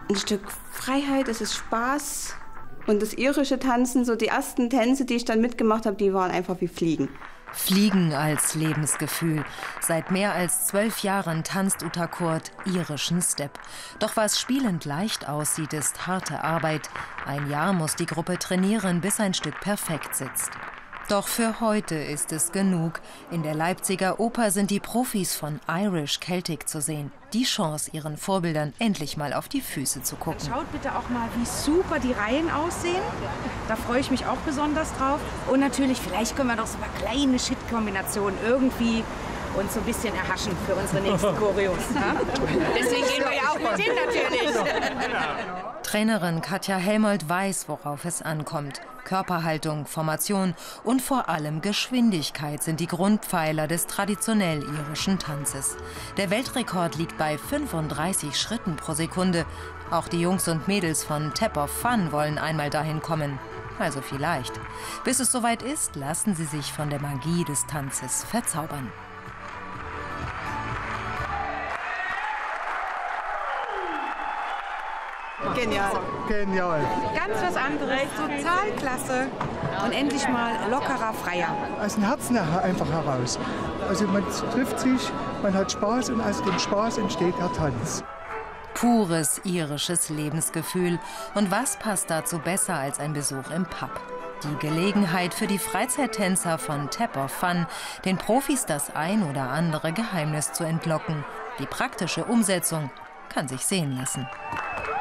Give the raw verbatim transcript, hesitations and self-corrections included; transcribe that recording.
ein Stück Freiheit, es ist Spaß. Und das irische Tanzen, so die ersten Tänze, die ich dann mitgemacht habe, die waren einfach wie Fliegen. Fliegen als Lebensgefühl. Seit mehr als zwölf Jahren tanzt Uta Kurt irischen Step. Doch was spielend leicht aussieht, ist harte Arbeit. Ein Jahr muss die Gruppe trainieren, bis ein Stück perfekt sitzt. Doch für heute ist es genug. In der Leipziger Oper sind die Profis von Irish Celtic zu sehen. Die Chance, ihren Vorbildern endlich mal auf die Füße zu gucken. Schaut bitte auch mal, wie super die Reihen aussehen. Da freue ich mich auch besonders drauf. Und natürlich, vielleicht können wir noch so ein paar kleine Shit-Kombinationen irgendwie uns so ein bisschen erhaschen für unsere nächsten Choreos. Ne? Deswegen gehen wir ja auch mit hin natürlich. Trainerin Katja Helmold weiß, worauf es ankommt. Körperhaltung, Formation und vor allem Geschwindigkeit sind die Grundpfeiler des traditionell irischen Tanzes. Der Weltrekord liegt bei fünfunddreißig Schritten pro Sekunde. Auch die Jungs und Mädels von Tap of Fun wollen einmal dahin kommen. Also vielleicht. Bis es soweit ist, lassen sie sich von der Magie des Tanzes verzaubern. Genial. Genial. Ganz was anderes, total klasse. Und endlich mal lockerer, freier. Aus dem Herzen einfach heraus. Also man trifft sich, man hat Spaß und aus dem Spaß entsteht der Tanz. Pures irisches Lebensgefühl. Und was passt dazu besser als ein Besuch im Pub? Die Gelegenheit für die Freizeittänzer von Tap of Fun, den Profis das ein oder andere Geheimnis zu entlocken. Die praktische Umsetzung kann sich sehen lassen.